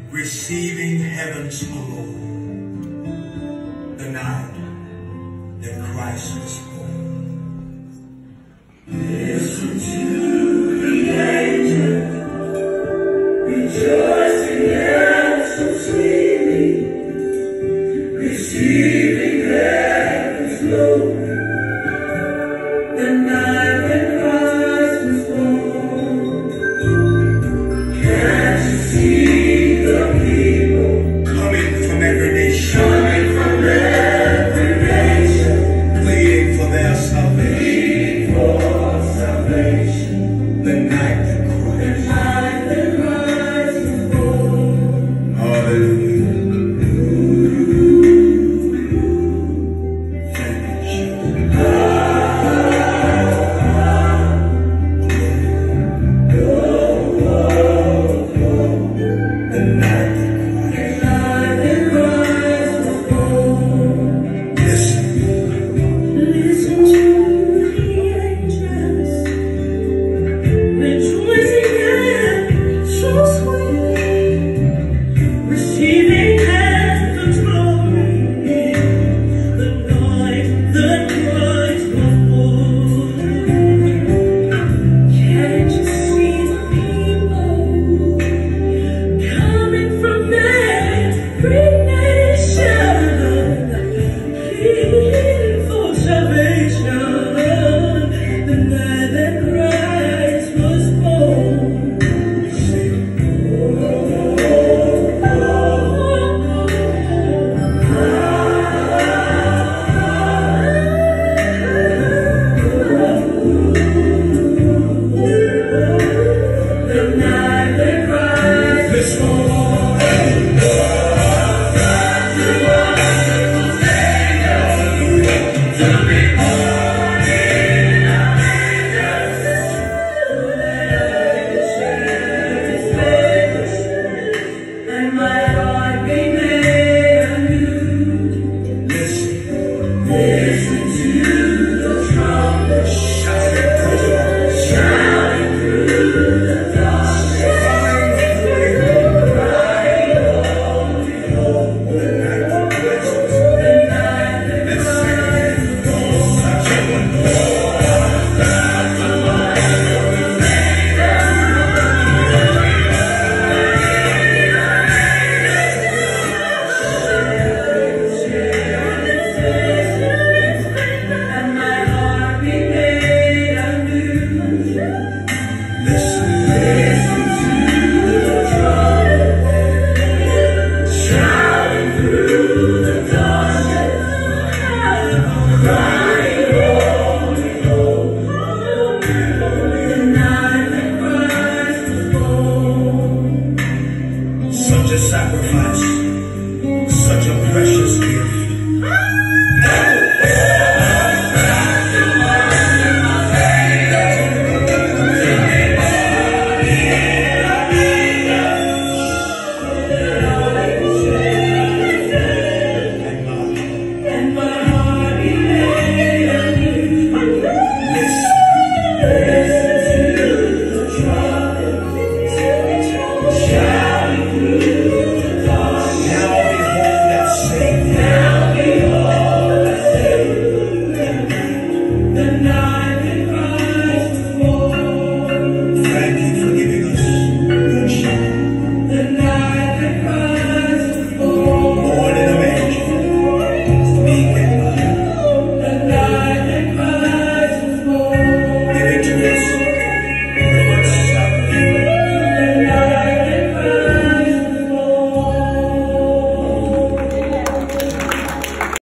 receiving heaven's glory, the night that Christ was born. Listen to the angels, rejoicing and so sweetly, receiving heaven's glory, the night that Christ was born. Can't you see the people coming from every nation, pleading for their salvation, the night that Christ was born. Hallelujah. Such a sacrifice, such a precious gift.